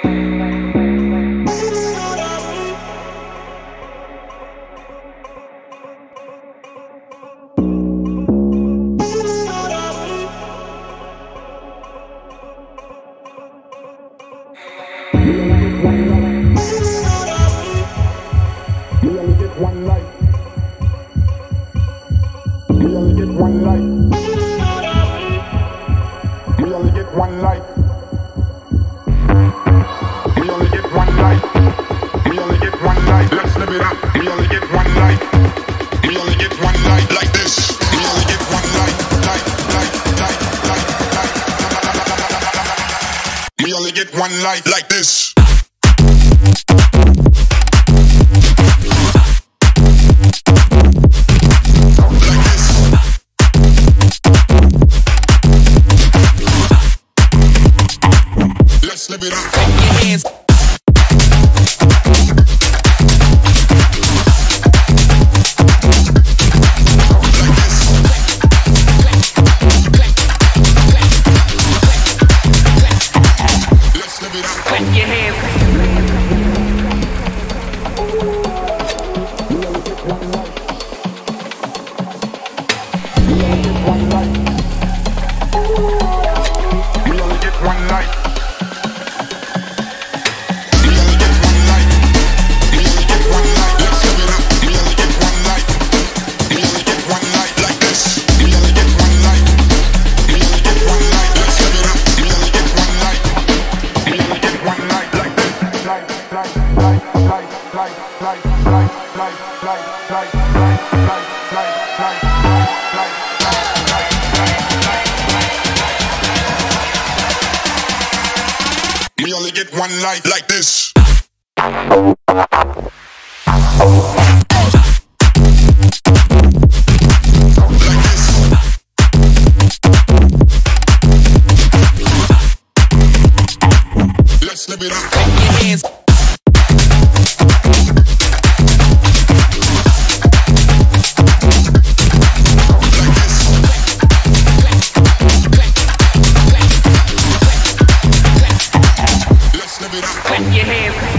One life like this. Let's live it up. Clap your hands. We only get one life like this. Let's live it up. Clap your hands. Clap your hands.